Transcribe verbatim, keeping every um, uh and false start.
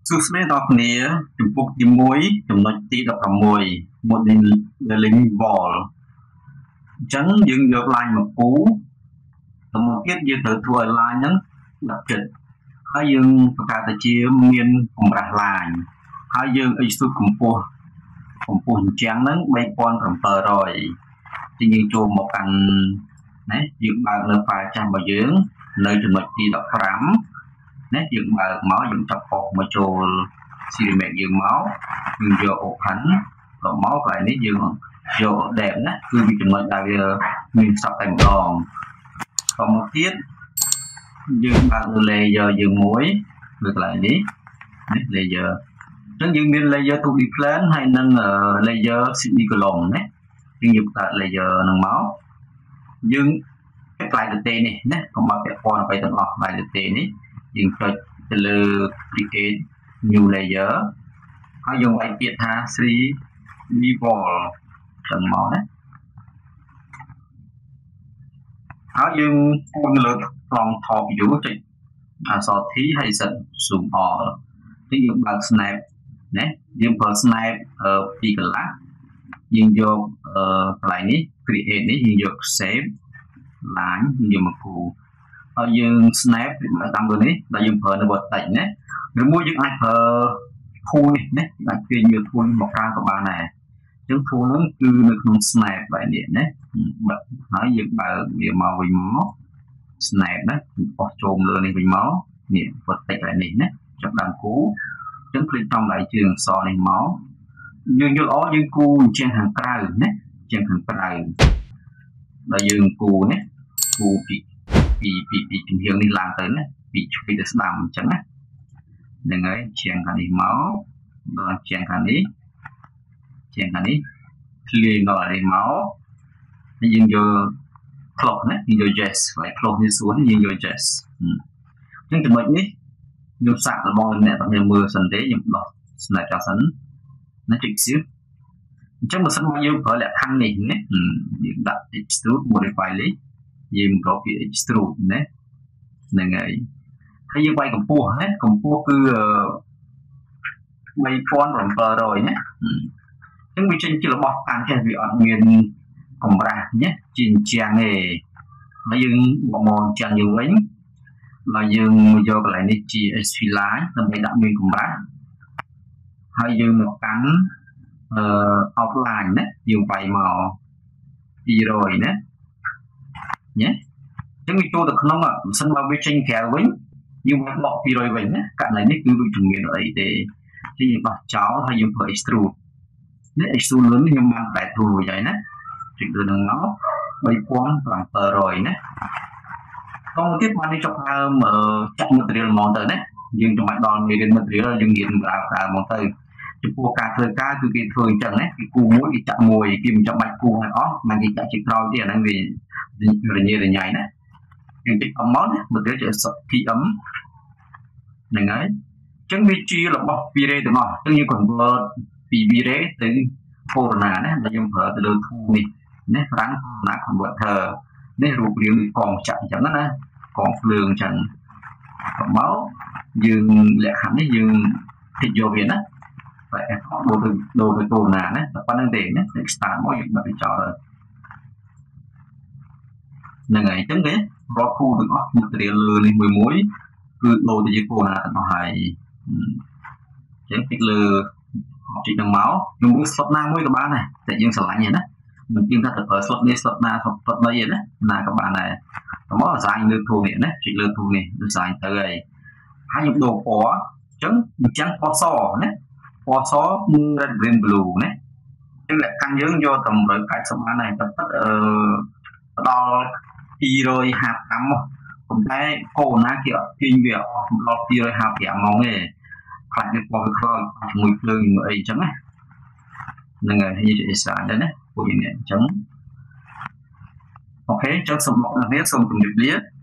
សួស្តីដល់គ្នាចំពុកទីមួយចំណុចទី16 modeling wall អញ្ចឹងយើងយក line មកគូទៅមកទៀតយើងត្រូវធ្វើឲ្យ line ហ្នឹងដាក់ចិត្តហើយយើងបង្កើតទៅជាមានកម្រាស់ line ហើយយើង extrude កម្ពស់កម្ពស់អញ្ចឹងហ្នឹង 3700 ទីយើងចូលមកកាន់ណាយើងបើកនៅ file ចាស់របស់យើងនៅចំណុចទី15ណាយើងបើកមកយើងចាប់អុកមកចូល Cinemax យើងមកយើងយក open ទៅមកកន្លែងនេះយើងយក depth ណាគឺវាចំណុចដែលវាមានសក់តែម្ដងតមកទៀតយើងបើក layer យើងមួយនៅកន្លែងនេះនេះ layer អញ្ចឹងយើងមាន layer two D plan ហើយនិង layer six D column ណាយើងយកកើត layer ហ្នឹងមកយើងផ្កាយទៅទេនេះណាកុំឲ្យពាក់ព័ន្ធអ្វីទាំងអស់ផ្កាយទៅទេនេះយើងចុចទៅលើ create new layer ហើយយើងវាយពាក្យថា three D wall ចឹងមកណាហើយយើងគូនលើត្រង់ top view ចុចអក្សរ T ហើយសិត zoom all ទីយើងបើក snap ណាយើងប្រើ snap ពីកន្លះយើងយកកន្លែងនេះ create នេះយើងយក shape line យើងមកគូហើយយើង snap តាមលើនេះដែលយើងប្រើនៅ vertex ណាឬមួយយើងអាចប្រើ tool នេះណាអាចទាញយក tool មកប្រើក៏បានដែរអញ្ចឹង tool ហ្នឹងគឺនៅក្នុង snap បែបនេះណាបើហើយយើងបើកវាមកវិញមក snap ណាបោះចូលលើនេះវិញមកនេះ vertex បែបនេះណាចាប់ដើមគូអញ្ចឹង click តាមដៃជើងអក្សរនេះមកយើងយកអយើងគូជាងខាងក្រៅណាជាងខាងក្រៅដល់យើងគូណាគូពីពីពីពីជំហៀងនេះឡើងទៅណាពីឆ្វេងទៅស្ដាំអញ្ចឹងណាហ្នឹងហើយជាងខាងនេះមកដល់ជាងខាងនេះជាងខាងនេះឃ្លាយដល់នេះមកហើយយើងយក clock ណាយើងយក yes ហើយ clock នេះសួរយើងយក yes អញ្ចឹងចំណុចនេះខ្ញុំសាកល្បងអ្នកតែមើលសិនទេខ្ញុំដោះ snap ចោលសិនណាចុច shift អញ្ចឹងបើសិនមកយើងប្រើលក្ខខណ្ឌនេះណាយើងដាក់ extrude modify លេខយើងប្រកពី extrude ណាហ្នឹងហើយហើយយើងវាយកម្ពស់ណាកម្ពស់គឺ3700ណាអញ្ចឹងវាចេញជារបស់តាមចេះវាអត់មានកម្រាស់ណាជាអញ្ចឹងទេហើយយើងមកមកអញ្ចឹងយើងវិញហើយយើងយកកន្លែងនេះជា sp line ដើម្បីដាក់មានកម្រាស់ហើយយើងមកកាន់អឺ outline ណាយើងវាយមកពីរយណាញ៉េអញ្ចឹងវាចូលទៅក្នុងមិនសិនបើវាចេញក្រៅវិញយើងមកបកពីរយវិញណាករណីនេះគឺវាជំនាញអីទេទីយើងបោះចោលហើយយើងប្រើ extrude នេះ extrude លឿនខ្ញុំបានបែបទូរួចហើយណាចុចលើនឹងមក3700ណាតោះទៀតបាននេះចុះហើមចាក់ material ហ្មងទៅណាយើងចាំបាច់ដល់មេរៀន material យើងរៀនក្រៅក្រៅហ្មងទៅចំពោះការធ្វើការគឺគេធ្វើអញ្ចឹងណាគេគូមួយគេចាក់មួយគេមិនចាំបាច់គូឲ្យអស់មិនគេចាក់ជាក្រោយទៀតអាហ្នឹងវារញ៉េរញ៉ៃណាយើងតិចអំមកណាមើលទៅជា pm ហ្នឹងហើយអញ្ចឹងវាជារបស់ V-Ray ទាំងអស់អញ្ចឹងយើង convert ពី V-Ray ទៅ Corona ណាដែលយើងប្រើទៅលើ tool នេះណា run Corona converter នេះរូបរាងកងចាក់អញ្ចឹងណាកងភ្លើងអញ្ចឹងមកយើងលក្ខខណ្ឌនេះយើងតិចយកវាណាតែដូរទៅដូរទៅ Corona ណាតែប៉ុណ្្នឹងទេណា start មកយើងដាក់ចោលហ្នឹងហើយអញ្ចឹងទេរកគូទាំងអស់ material លើនេះមួយមួយគឺដូរទៅជា Corona ទាំងអស់ហើយអញ្ចឹងតិចលើ object ហ្នឹងមកយើងមើល slot ណាមួយក៏បានដែរតែយើងស្រឡាញ់ទេណាមិនទៀងថាទៅប្រើ slot នេះ slot ណា slot 3ទេណាណាក៏បានដែរតែមកអាសាញលើ tool នេះណាចុចលើ tool នេះអាសាញទៅហើយហើយខ្ញុំដូរពណ៌អញ្ចឹងអញ្ចឹងពណ៌សណាពណ៌ស red green blue ណាអញ្ចឹងលក្ខខណ្ឌយើងយកតែone eightyបានដែរតែអឺដល់two fiftyមកប៉ុន្តែកូនណាគេអត់ទាញវាអស់ដល់two fiftyហ្មងទេខ្លាចវាពណ៌វាខ្លោចជាមួយភ្លើងជាមួយអីអញ្ចឹងណាហ្នឹងហើយនិយាយស្អាតដែរណាពួកនេះអញ្ចឹងអូខេអញ្ចឹងសូមមកអ្នកសូមជម្រាបលា